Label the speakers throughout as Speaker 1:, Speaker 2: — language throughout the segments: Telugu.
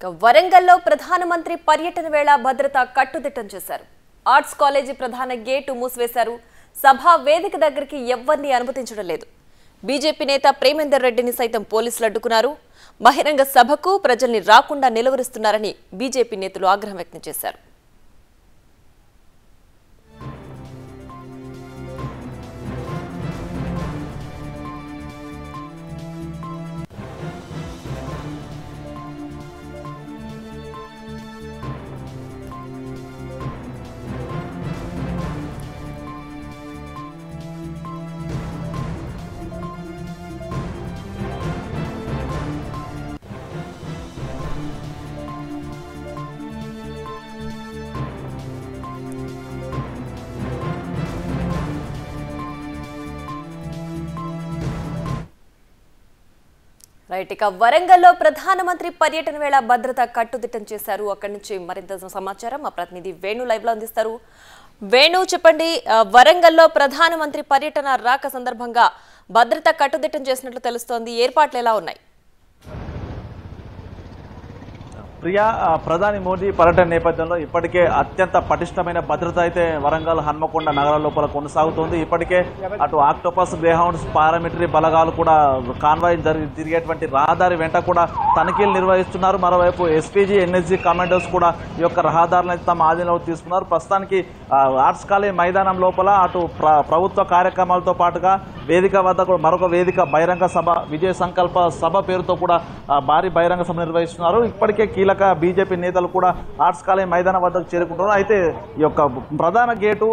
Speaker 1: వరంగల్లో ప్రధానమంత్రి పర్యటన వేళ భద్రత కట్టుదిట్టం చేశారు. ఆర్ట్స్ కాలేజీ ప్రధాన గేటు మూసివేశారు. సభా వేదిక దగ్గరికి ఎవ్వరిని అనుమతించడం లేదు. బీజేపీ నేత ప్రేమేందర్ రెడ్డిని సైతం పోలీసులు అడ్డుకున్నారు. బహిరంగ సభకు ప్రజల్ని రాకుండా నిలువరిస్తున్నారని బీజేపీ నేతలు ఆగ్రహం వ్యక్తం చేశారు. ఇక వరంగల్లో ప్రధానమంత్రి పర్యటన వేళ భద్రత కట్టుదిట్టం చేశారు. అక్కడి నుంచి మరింత సమాచారం మా ప్రతినిధి వేణు లైవ్ లో అందిస్తారు. వేణు, చెప్పండి, వరంగల్లో ప్రధానమంత్రి పర్యటన రాక సందర్భంగా భద్రత కట్టుదిట్టం చేసినట్లు తెలుస్తోంది. ఏర్పాట్లు ఎలా ఉన్నాయి?
Speaker 2: ప్రియా, ప్రధాని మోదీ పర్యటన నేపథ్యంలో ఇప్పటికే అత్యంత పటిష్టమైన భద్రత అయితే వరంగల్ హన్మకొండ నగరం లోపల కొనసాగుతోంది. ఇప్పటికే అటు ఆక్టోపస్, గ్రేహౌండ్స్, పారామిలిటరీ బలగాలు కూడా కాన్వాయ్ తిరిగేటువంటి రహదారి వెంట కూడా తనిఖీలు నిర్వహిస్తున్నారు. మరోవైపు ఎస్పీజీ, ఎన్ఎస్జీ కమాండోస్ కూడా ఈ యొక్క రహదారులను తమ ఆధీనంలో తీసుకున్నారు. ప్రస్తుతానికి ఆర్ట్స్ కాలేజ్ మైదానం లోపల అటు ప్రభుత్వ కార్యక్రమాలతో పాటుగా వేదిక వద్ద కూడా మరొక వేదిక బహిరంగ సభ, విజయ సంకల్ప సభ పేరుతో కూడా భారీ బహిరంగ సభ నిర్వహిస్తున్నారు. ఇప్పటికే కీలక బీజేపీ నేతలు కూడా ఆర్ట్స్ కాలేజ్ మైదానం వద్దకు చేరుకుంటున్నారు. అయితే ఈ యొక్క ప్రధాన గేటు,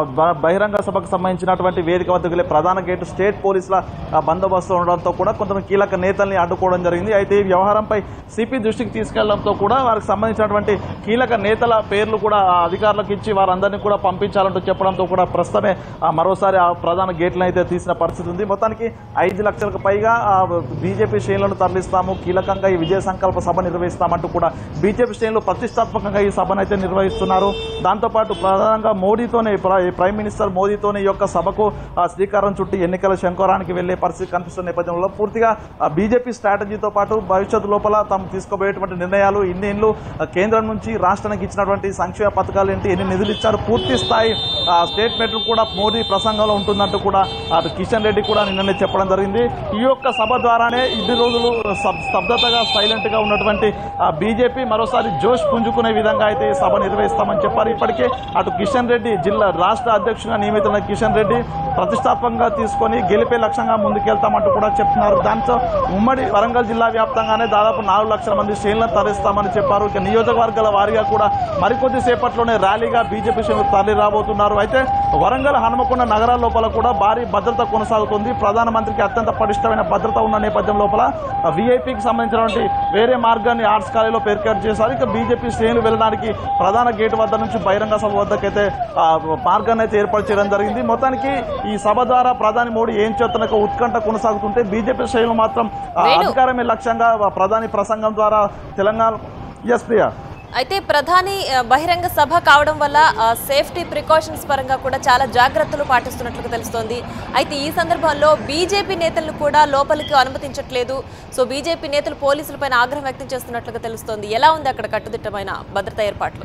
Speaker 2: బహిరంగ సభకు సంబంధించినటువంటి వేదిక వద్దకు వెళ్లే ప్రధాన గేటు స్టేట్ పోలీసుల బందోబస్తు ఉండడంతో కూడా కొంతమంది కీలక నేతల్ని అడ్డుకోవడం జరిగింది. అయితే ఈ వ్యవహారంపై సిపి దృష్టికి తీసుకెళ్లడంతో కూడా వారికి సంబంధించినటువంటి కీలక నేతల పేర్లు కూడా అధికారులకు ఇచ్చి వారందరినీ కూడా పంపించాలంటూ చెప్పడంతో కూడా ప్రస్తుతమే మరోసారి ఆ ప్రధాన గేట్లను అయితే తీసిన పరిస్థితి ఉంది. మొత్తానికి 5 లక్షలకు పైగా బీజేపీ శ్రేణులను తరలిస్తాము, కీలకంగా ఈ విజయ సంకల్ప సభ నిర్వహిస్తామంటూ కూడా బీజేపీ శ్రేణులు ప్రతిష్టాత్మకంగా ఈ సభను అయితే నిర్వహిస్తున్నారు. దాంతోపాటు ప్రధానంగా మోడీతోనే, ప్రైమ్ మినిస్టర్ మోదీతోనే ఈ యొక్క సభకు శ్రీకారం చుట్టి ఎన్నికల శంఖారానికి వెళ్లే పరిస్థితి కనిపిస్తున్న నేపథ్యంలో పూర్తిగా బీజేపీ స్ట్రాటజీతో పాటు భవిష్యత్తు లోపల తాము తీసుకోబోయేటువంటి నిర్ణయాలు, ఇన్నేళ్లు కేంద్రం నుంచి రాష్ట్రానికి ఇచ్చినటువంటి సంక్షేమ పథకాలు ఏంటి, ఎన్ని నిధులు ఇచ్చారు, పూర్తి స్థాయి స్టేట్మెంట్లు కూడా మోదీ ప్రసంగంలో ఉంటుందంటూ కూడా అటు కిషన్ రెడ్డి కూడా నిన్ననే చెప్పడం జరిగింది. ఈ యొక్క సభ ద్వారానే ఇన్ని రోజులు స్తబ్దతగా, సైలెంట్ గా ఉన్నటువంటి బీజేపీ మరోసారి జోష్ పుంజుకునే విధంగా అయితే ఈ సభ నిర్వహిస్తామని చెప్పారు. ఇప్పటికే అటు కిషన్ రెడ్డి, జిల్లా రాష్ట్ర అధ్యక్షుడిగా నియమితున్న కిషన్ రెడ్డి ప్రతిష్టాత్మకంగా తీసుకొని గెలిపే లక్ష్యంగా ముందుకెళ్తామంటూ కూడా చెప్తున్నారు. దాంతో ఉమ్మడి వరంగల్ జిల్లా వ్యాప్తంగానే దాదాపు 4 లక్షల మంది శ్రేణులను తరలిస్తామని చెప్పారు. ఇక నియోజకవర్గాల వారీగా కూడా మరికొద్ది సేపట్లోనే ర్యాలీగా బీజేపీ శ్రేణులు తరలి రాబోతున్నారు. అయితే వరంగల్, హనుమకొండ నగరాల లోపల కూడా భారీ భద్రత కొనసాగుతుంది. ప్రధానమంత్రికి అత్యంత పటిష్టమైన భద్రత ఉన్న నేపథ్యం లోపల వీఐపీకి సంబంధించినటువంటి వేరే మార్గాన్ని ఆర్ట్స్ కాలేజీలో ఏర్పాటు చేశారు. ఇక బీజేపీ శ్రేణులు వెళ్ళడానికి ప్రధాన గేటు వద్ద నుంచి బహిరంగ సభ వద్దకైతే మార్గాన్ని అయితే ఏర్పాటు చేయడం జరిగింది. మొత్తానికి ఈ సభ ద్వారా ప్రధాని మోడీ ఏం చేస్తున్న ఉత్కంఠ కొనసాగుతుంటే బీజేపీ శ్రేణులు మాత్రం అధికారమే లక్ష్యంగా ప్రధాని ప్రసంగం ద్వారా తెలంగాణ. ఎస్ ప్రియా,
Speaker 1: అయితే ప్రధాని బహిరంగ సభ కావడం వల్ల సేఫ్టీ ప్రికాషన్స్ పరంగా కూడా చాలా జాగ్రత్తలు పాటిస్తున్నట్లు తెలుస్తోంది. అయితే ఈ సందర్భంలో బీజేపీ నేతలను కూడా లోపలికి అనుమతించట్లేదు. సో బీజేపీ నేతలు పోలీసులపైన ఆగ్రహం వ్యక్తం చేస్తున్నట్లుగా తెలుస్తోంది. ఎలా ఉంది అక్కడ కట్టుదిట్టమైన భద్రతా ఏర్పాట్లు?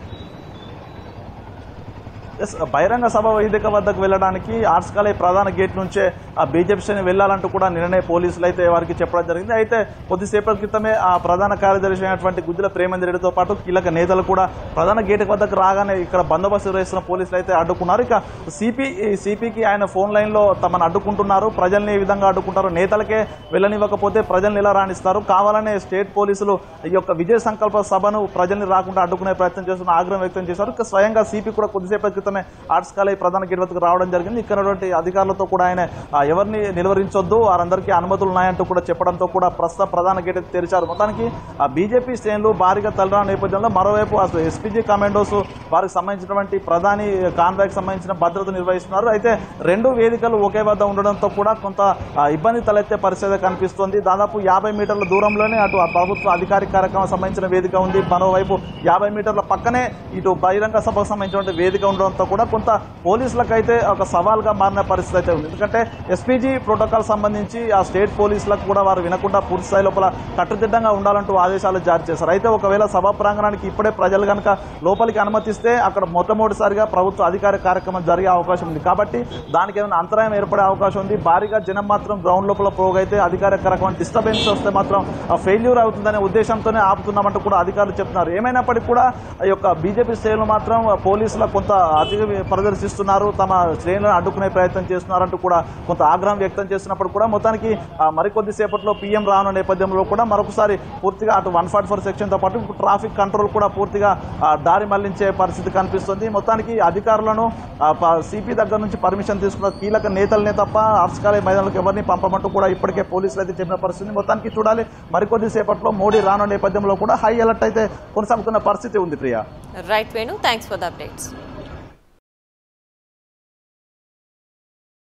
Speaker 2: బహిరంగ సభ వేదిక వద్దకు వెళ్ళడానికి ఆర్ట్స్ కాలేజ్ ప్రధాన గేట్ నుంచే ఆ బీజేపీ శ్రేణి వెళ్లాలంటూ కూడా నిన్ననే పోలీసులు అయితే వారికి చెప్పడం జరిగింది. అయితే కొద్దిసేపటి క్రితమే ఆ ప్రధాన కార్యదర్శి అయినటువంటి గుజ్జల ప్రేమేందర్ రెడ్డితో పాటు కీలక నేతలు కూడా ప్రధాన గేట్ వద్దకు రాగానే ఇక్కడ బందోబస్తు నిర్వహిస్తున్న పోలీసులు అయితే అడ్డుకున్నారు. ఇక సిపికి ఆయన ఫోన్ లైన్ లో తమను అడ్డుకుంటున్నారు, ప్రజల్ని ఏ విధంగా అడ్డుకుంటారు, నేతలకే వెళ్ళనివ్వకపోతే ప్రజల్ని ఎలా రాణిస్తారు, కావాలనే స్టేట్ పోలీసులు ఈ యొక్క విజయ సంకల్ప సభను ప్రజల్ని రాకుండా అడ్డుకునే ప్రయత్నం చేస్తున్న ఆగ్రహం వ్యక్తం చేశారు. ఇక స్వయంగా సిపి కూడా కొద్దిసేపటి ఆర్ట్స్ కాలేజ్ ప్రధాన గేట్ వద్దకు రావడం జరిగింది. ఇక్కడ అధికారులతో కూడా ఆయన ఎవరిని నిలువరించొద్దు, వారందరికీ అనుమతులు ఉన్నాయంటూ కూడా చెప్పడంతో కూడా ప్రస్తుతం ప్రధాన గేట్ తెరిచారు. మొత్తానికి బీజేపీ శ్రేణులు భారీగా తరలిన నేపథ్యంలో మరోవైపు ఎస్పీజీ కమాండోస్ వారికి సంబంధించినటువంటి ప్రధాని కాన్వాయ్కి సంబంధించిన భద్రత నిర్వహిస్తున్నారు. అయితే 2 వేదికలు ఒకే వద్ద ఉండడంతో కూడా కొంత ఇబ్బంది తలెత్తే పరిస్థితి కనిపిస్తోంది. దాదాపు 50 మీటర్ల దూరంలోనే అటు ప్రభుత్వ అధికారిక కార్యక్రమం సంబంధించిన వేదిక ఉంది, మరోవైపు 50 మీటర్ల పక్కనే ఇటు బహిరంగ సభకు సంబంధించిన వేదిక ఉండడంతో తర్వాత కూడా కొంత పోలీసులకు అయితే ఒక సవాల్గా మారిన పరిస్థితి అయితే ఉంది. ఎందుకంటే ఎస్పీజీ ప్రోటోకాల్ సంబంధించి ఆ స్టేట్ పోలీసులకు కూడా వారు వినకుండా పూర్తి స్థాయి లోపల కట్టుదిట్టంగా ఉండాలంటూ ఆదేశాలు జారీ చేశారు. అయితే ఒకవేళ సభా ప్రాంగణానికి ఇప్పుడే ప్రజలు కనుక లోపలికి అనుమతిస్తే అక్కడ మొట్టమొదటిసారిగా ప్రభుత్వ అధికార కార్యక్రమం జరిగే అవకాశం ఉంది. కాబట్టి దానికి ఏమైనా అంతరాయం ఏర్పడే అవకాశం ఉంది. భారీగా జనం మాత్రం గ్రౌండ్ లోపల పోగైతే అధికార కార్యక్రమం డిస్టర్బెన్స్ వస్తే మాత్రం ఫెయిల్యూర్ అవుతుందనే ఉద్దేశంతోనే ఆపుతున్నామంటూ కూడా అధికారులు చెప్తున్నారు. ఏమైనప్పటికీ కూడా ఈ యొక్క బీజేపీ శ్రేణులు మాత్రం పోలీసులకు కొంత అతిగా ప్రదర్శిస్తున్నారు, తమ శ్రేణులను అడ్డుకునే ప్రయత్నం చేస్తున్నారంటూ కూడా కొంత ఆగ్రహం వ్యక్తం చేస్తున్నప్పుడు కూడా మొత్తానికి మరికొద్ది సేపట్లో పీఎం రానున్న నేపథ్యంలో కూడా మరొకసారి పూర్తిగా అటు 144 సెక్షన్తో పాటు ట్రాఫిక్ కంట్రోల్ కూడా పూర్తిగా దారి మళ్లించే పరిస్థితి కనిపిస్తుంది. మొత్తానికి అధికారులను సిపి దగ్గర నుంచి పర్మిషన్ తీసుకున్న కీలక నేతలనే తప్ప ఆర్ట్స్ కాలేజ్ మైదానాలకు ఎవరిని పంపమంటూ కూడా ఇప్పటికే పోలీసులు అయితే చెప్పిన పరిస్థితి. మొత్తానికి చూడాలి, మరికొద్ది సేపట్లో మోడీ రానున్న నేపథ్యంలో కూడా హై అలర్ట్ అయితే కొనసాగుతున్న పరిస్థితి ఉంది. Priya.
Speaker 1: Right Venu, thanks for the updates.